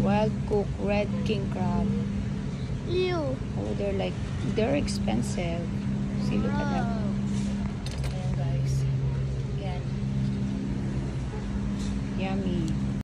Wild cook red king crab. Ew. Oh, they're expensive. See, look at that. Ayan guys. Yan. Yummy.